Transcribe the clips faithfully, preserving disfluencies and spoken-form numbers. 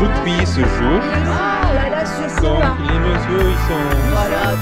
rugby ce jour. Ah là là, je sais Donc pas. les messieurs ils sont... Voilà.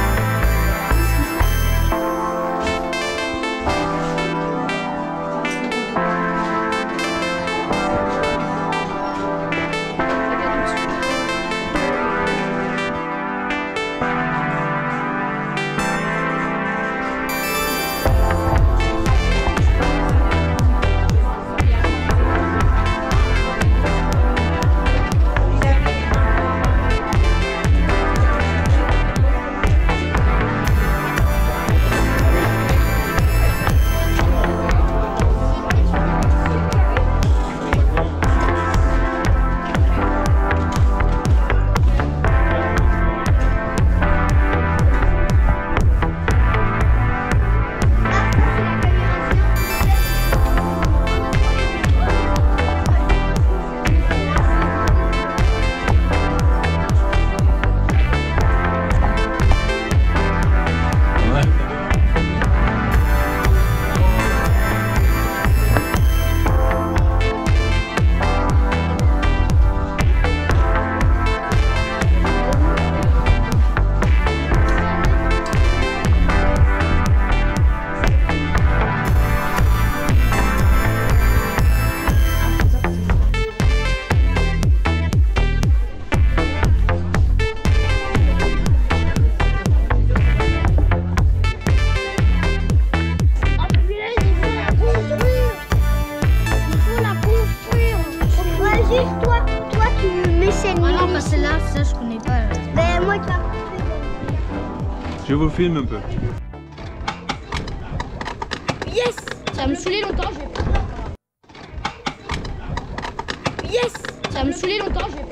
Ça, je connais pas. Ben, moi, tu vas. Je vous filme un peu. Yes! Ça va me saouler longtemps, je vais... Yes! Ça va me saouler longtemps, je vais...